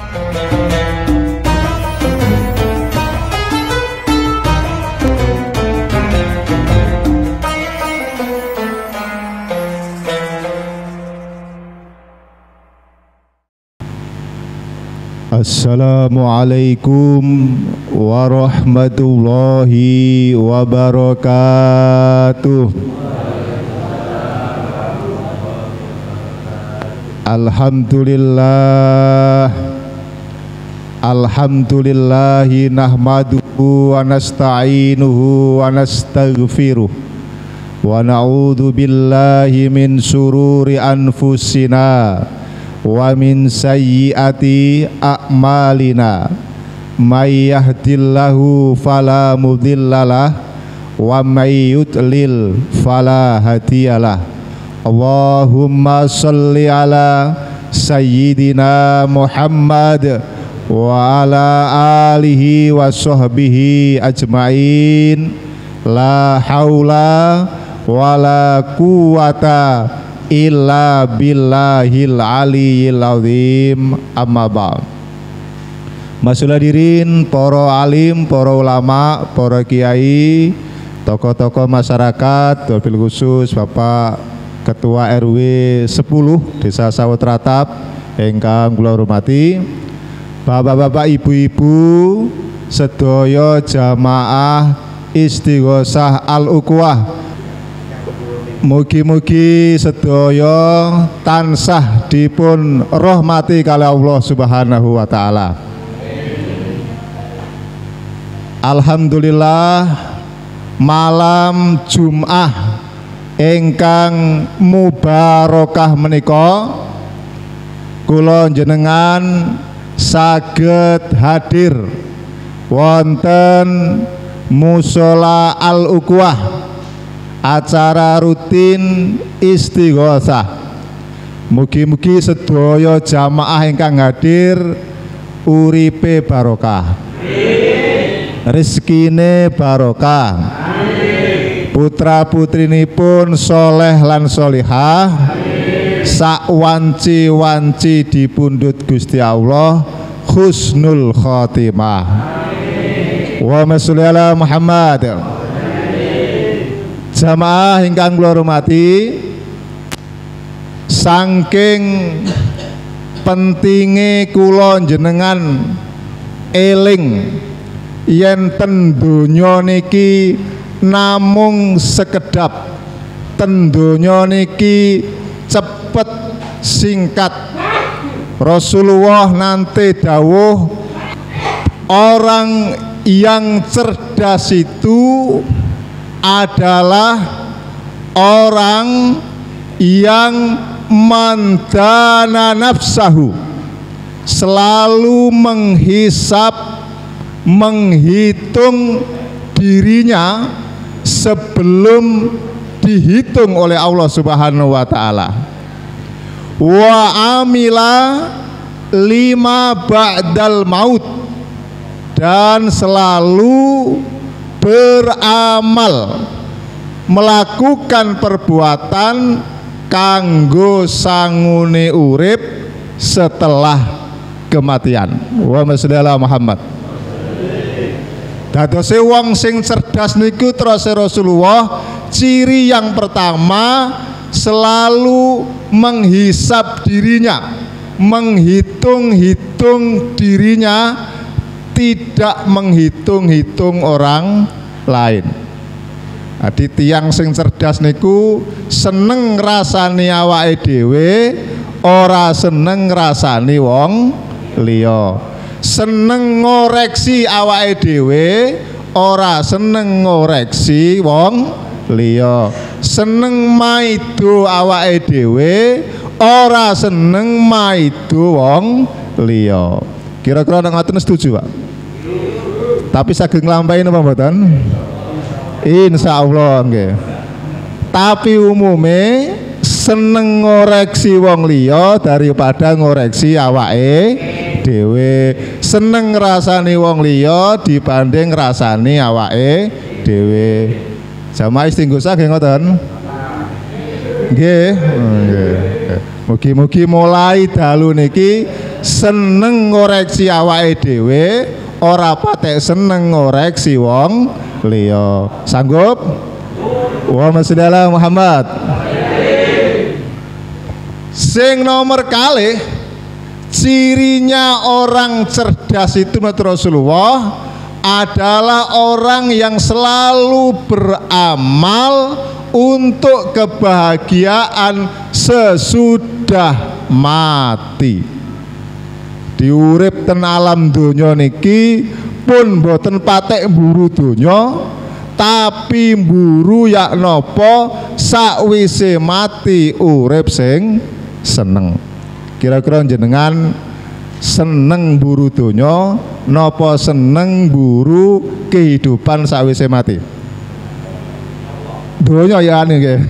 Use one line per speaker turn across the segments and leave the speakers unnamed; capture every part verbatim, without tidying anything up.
Assalamualaikum warahmatullahi wabarakatuh. Alhamdulillah Alhamdulillahi nahmaduhu wa nasta'inuhu wa nastaghfiruh wa na'udzu billahi min syururi anfusina wa min sayyiati a'malina may yahdillahu fala mudhillalah wa may yudlil fala hadiyalah. Allahumma sholli ala sayyidina Muhammad wa ala alihi wa sahbihi ajmain. La haula wala quwata illa billahil aliyil azim. Amma ba'd. Masyaallah hadirin, para alim, para ulama, para kiai, tokoh-tokoh masyarakat, wabil khusus Bapak Ketua R W sepuluh Desa Sawet Ratap ingkang kula hormati, Bapak-bapak, ibu-ibu sedaya jamaah Istighosah Al-Ukhwah, mugi-mugi sedaya tansah dipun rahmati kali Allah Subhanahu wa taala. Alhamdulillah, malam Jum'ah ingkang mubarokah menika kula jenengan saged hadir wonten Mushola Al-Ukhwah, acara rutin Istighosah. Mugi-mugi sedaya jamaah ingkang hadir uripe barokah, rezekine barokah, putra putrinipun soleh lan solihah, sak wanci-wanci dipundhut Gusti Allah husnul khotimah. Wa sholli ala Muhammad. Jamaah ingkang kula hormati, saking pentinge kula jenengan eling yen ten donya niki namung sekedap, ten donya niki cepet singkat. Rasulullah nanti dawuh, orang yang cerdas itu adalah orang yang mandana nafsahu, selalu menghisap, menghitung dirinya sebelum dihitung oleh Allah Subhanahu wa taala. Wa amila lima ba'dal maut, dan selalu beramal, melakukan perbuatan kanggo sangune urip setelah kematian. Wa sholli ala Muhammad. Dadose wong sing cerdas niku terus Rasulullah, ciri yang pertama selalu menghisap dirinya, menghitung-hitung dirinya, tidak menghitung-hitung orang lain. Adi tiang sing cerdas niku seneng ngrasani awake dhewe, ora seneng ngrasani wong liya. Seneng ngoreksi awake dhewe, ora seneng ngoreksi wong liya. Seneng maido awake dhewe, ora seneng maido wong liya. Kira-kira nang ngoten setuju, Pak? Tapi saged nglampahi napa mboten? Insyaallah nggih. Tapi umume seneng ngoreksi wong liya daripada ngoreksi awake dhewe. Seneng ngrasani wong liya dibanding ngrasani awake dhewe. Jamaah Istighosah nggih ngoten? Nggih. Nggih. Mugi-mugi mulai dalu niki seneng ngoreksi awake dhewe, ora patek seneng ngoreksi wong liya. Sanggup? Allahumma sholli ala Muhammad. Sing nomor kalih, cirinya orang cerdas itu menurut Rasulullah adalah orang yang selalu beramal untuk kebahagiaan sesudah mati. Diurip ten alam donya niki pun boten patek mburu donya, tapi mburu yak nopo sakwise mati urip sing seneng. Kira-kira jenengan seneng buru donya napa seneng buru kehidupan sakwise mati? Donya ya ane nggih.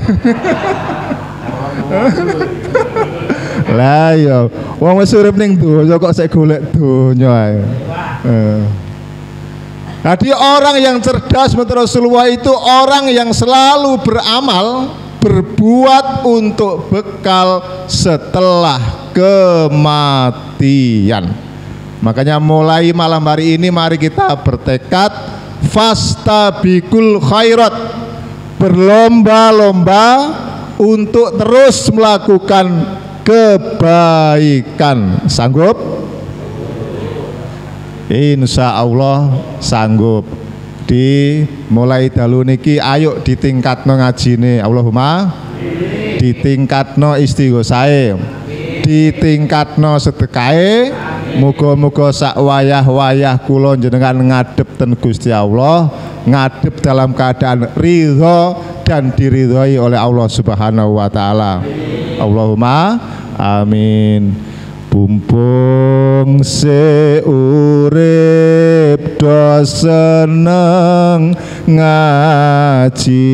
Lah ya, wong wis urip ning donya kok sik golek donya ae. Eh. Jadi orang yang cerdas menurut Rasulullah itu orang yang selalu beramal, berbuat untuk bekal setelah kematian. Makanya mulai malam hari ini mari kita bertekad fastabikul khairat, berlomba-lomba untuk terus melakukan kebaikan. Sanggup? Insya Allah sanggup. Di mulai dalu niki ayo ditingkatno ngajine, Allahumma ditingkatno istighosahe, ditingkatno sedekahe. Muga-muga sak wayah-wayah kula jenengan ngadep ten Gusti Allah, ngadep dalam keadaan ridho dan diridhoi oleh Allah Subhanahu wa taala. Allahumma amin. Bumbung seurip do seneng ngaji,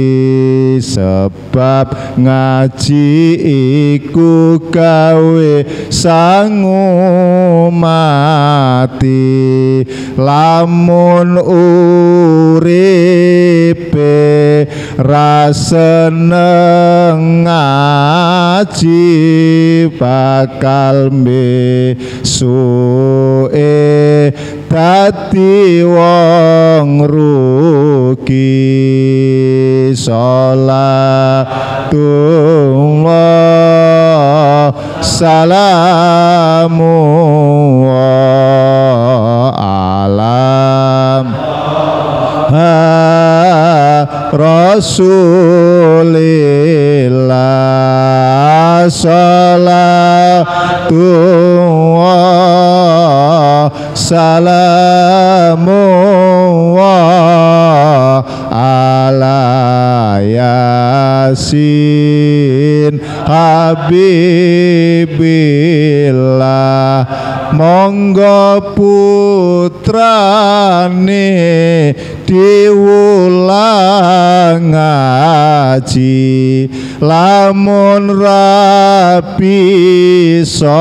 sebab ngaji iku gawe sangu mati. Lamun uripe ra seneng ngaji bakal suwe dadi wong rugi. Salatullah salamu alam Rasulillah. Salatullah salamu ala yasin habibillah. Monggo putrane diulang ngaji, lamun rabi so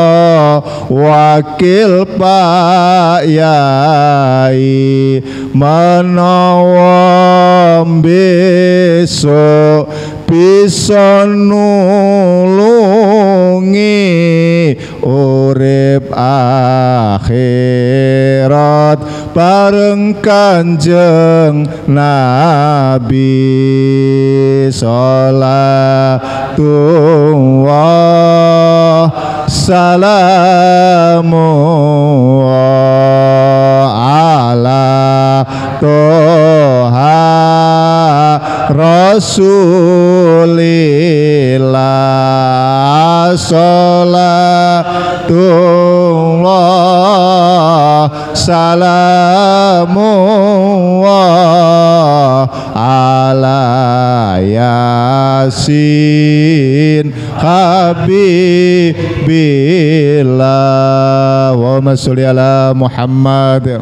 wakil Pak Yai, menawa besok bisa nulungi urip akhirat bareng Kanjeng Nabi. Salatullah salamu ala toha Rasulillah. Salatullah salamu ala yasin habibillah. Allahumma sholli ala Muhammad.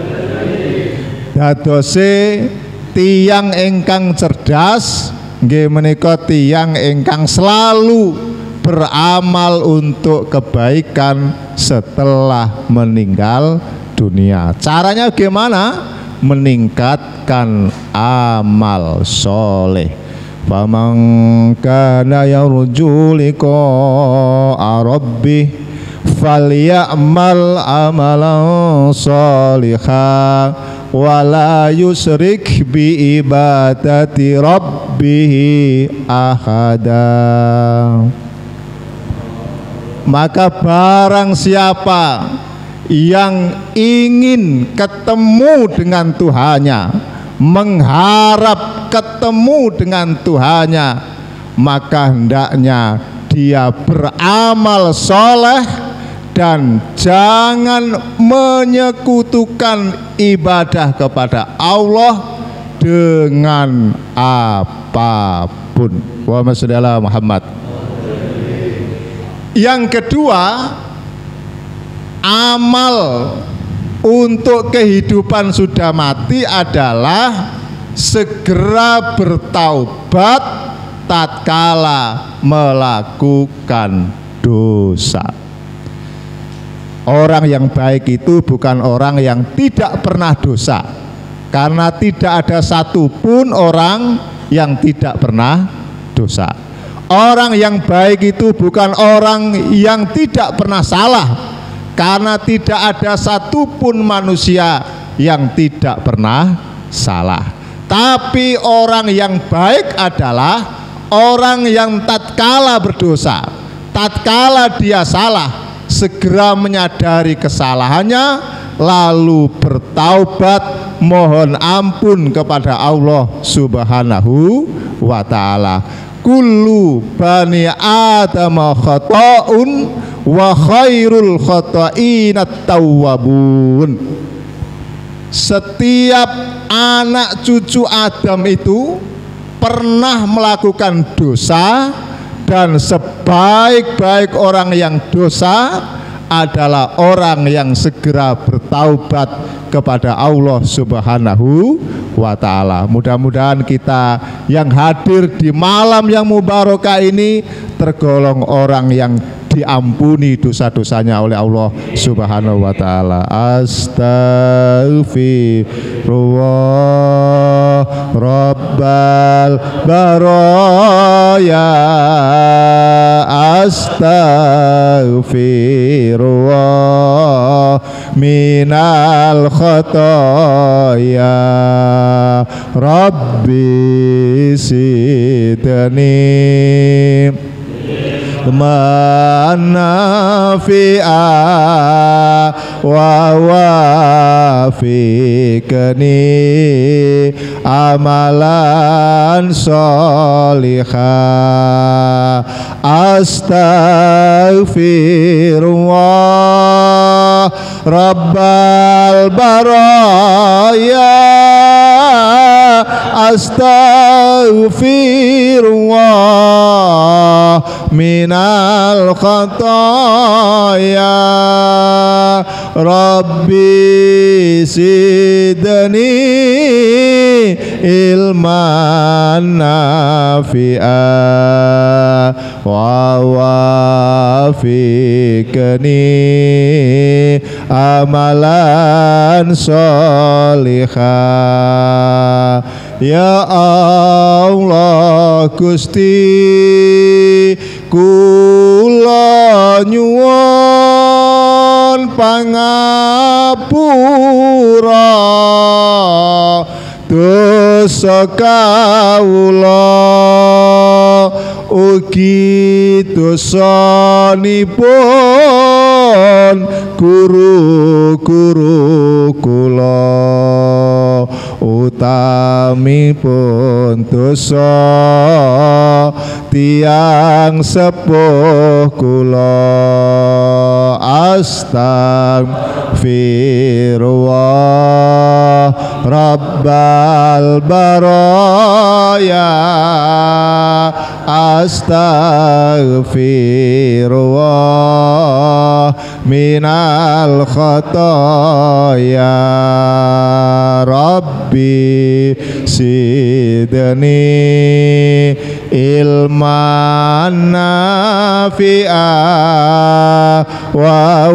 Dadose tiyang ingkang cerdas nggih menika tiyang ingkang selalu beramal untuk kebaikan setelah meninggal dunia. Caranya bagaimana? Meningkatkan amal soleh. Faman kana yarju liqa'a rabbih falyamal amalan sholihan wala yusrik bi ibadati rabbih ahada. Maka barang siapa yang ingin ketemu dengan Tuhannya, mengharap ketemu dengan Tuhannya, maka hendaknya dia beramal soleh dan jangan menyekutukan ibadah kepada Allah dengan apapun. Wa sallallahu Muhammad. Yang kedua, amal untuk kehidupan sudah mati adalah segera bertaubat tatkala melakukan dosa. Orang yang baik itu bukan orang yang tidak pernah dosa, karena tidak ada satupun orang yang tidak pernah dosa. Orang yang baik itu bukan orang yang tidak pernah salah, karena tidak ada satupun manusia yang tidak pernah salah. Tapi orang yang baik adalah orang yang tatkala berdosa, tatkala dia salah, segera menyadari kesalahannya, lalu bertaubat, mohon ampun kepada Allah Subhanahu wa ta'ala. Kullu bani Adam khata'un wa khairul khata'ina tawwabun. Setiap anak cucu Adam itu pernah melakukan dosa, dan sebaik-baik orang yang dosa adalah orang yang segera bertaubat kepada Allah Subhanahu wa ta'ala. Mudah-mudahan kita yang hadir di malam yang mubarakah ini tergolong orang yang diampuni dosa-dosanya oleh Allah Subhanahu wa ta'ala. Astaghfirullah rabbal baraya, astaghfirullah minal khotoya, rabbi sidni manafi'a wa wafiqni amalan sholihah, astaghfirullah rabbal baraya, astaghfirullah minal khotoya, rabbi sidni ilman nafi'a wa wafiqni amalan sholihah. Ya Allah Gusti, kula nyuwun pangapura dosa kawula, ugi dosanipun guru-guru kula, utamipun dosa tiang sepuh kula. Astaghfirullah rabbal baraya, astaghfirullah minal khotoya, rabbi sidni ilman nafi'a wa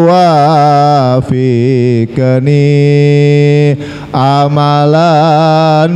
wafiqni amalan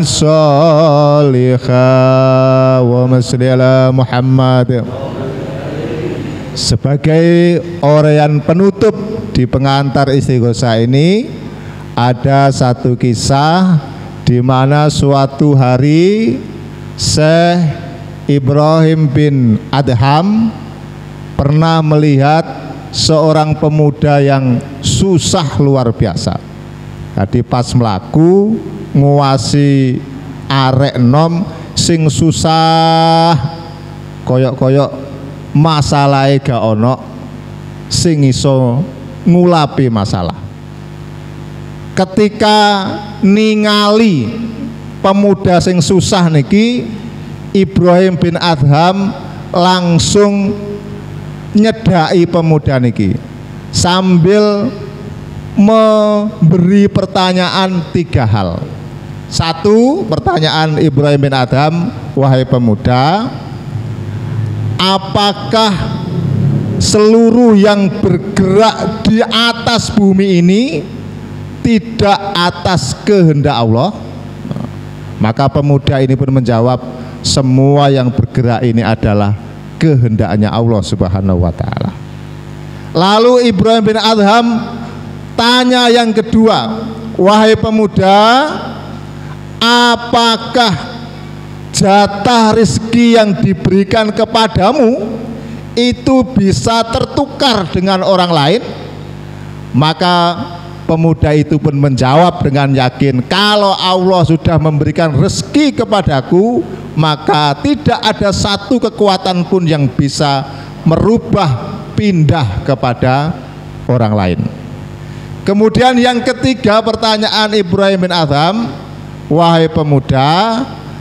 sholihah. Wa salli ala Muhammad. Sebagai uraian penutup di pengantar istighosah ini, ada satu kisah di mana suatu hari Syekh Ibrahim bin Adham pernah melihat seorang pemuda yang susah luar biasa. Tadi pas melaku nguasi arek nom sing susah koyok-koyok masalahnya gak ono sing iso ngulapi masalah. Ketika ningali pemuda sing susah niki, Ibrahim bin Adham langsung nyedai pemuda niki sambil memberi pertanyaan tiga hal. Satu, pertanyaan Ibrahim bin Adham, wahai pemuda, apakah seluruh yang bergerak di atas bumi ini tidak atas kehendak Allah? Maka pemuda ini pun menjawab, semua yang bergerak ini adalah kehendaknya Allah Subhanahu wa ta'ala. Lalu Ibrahim bin Adham tanya yang kedua, wahai pemuda, apakah jatah rezeki yang diberikan kepadamu itu bisa tertukar dengan orang lain? Maka pemuda itu pun menjawab dengan yakin, kalau Allah sudah memberikan rezeki kepadaku, maka tidak ada satu kekuatan pun yang bisa merubah pindah kepada orang lain. Kemudian yang ketiga, pertanyaan Ibrahim bin Adham, wahai pemuda,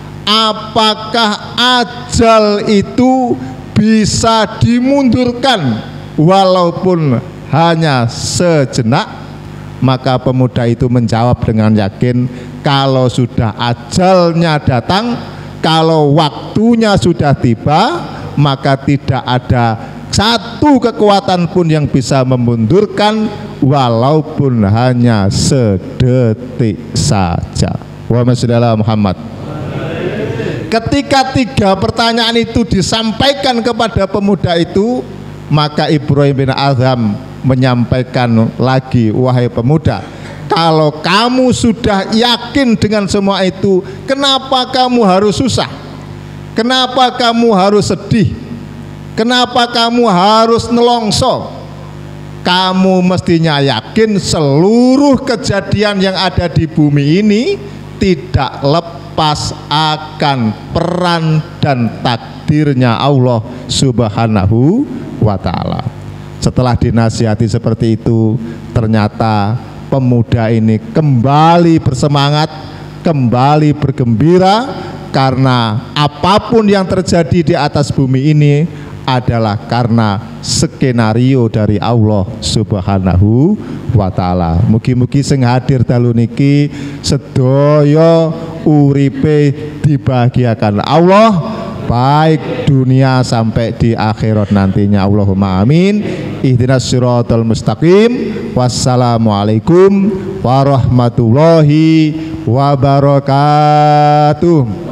apakah ajal itu bisa dimundurkan walaupun hanya sejenak? Maka pemuda itu menjawab dengan yakin, kalau sudah ajalnya datang, kalau waktunya sudah tiba, maka tidak ada satu kekuatan pun yang bisa memundurkan walaupun hanya sedetik saja. Wa sallallahu Muhammad. Ketika tiga pertanyaan itu disampaikan kepada pemuda itu, maka Ibrahim bin Adham menyampaikan lagi, wahai pemuda, kalau kamu sudah yakin dengan semua itu, kenapa kamu harus susah? Kenapa kamu harus sedih? Kenapa kamu harus nelongso? Kamu mestinya yakin seluruh kejadian yang ada di bumi ini tidak lepas akan peran dan takdirnya Allah Subhanahu wa ta'ala. Setelah dinasihati seperti itu, ternyata pemuda ini kembali bersemangat, kembali bergembira, karena apapun yang terjadi di atas bumi ini adalah karena skenario dari Allah Subhanahu wa ta'ala. Mugi-mugi sing hadir dalu niki sedaya uripe dibahagiakan Allah, baik dunia sampai di akhirat nantinya. Allahumma amin. Ihdinas siratal mustaqim. Wassalamualaikum warahmatullahi wabarakatuh.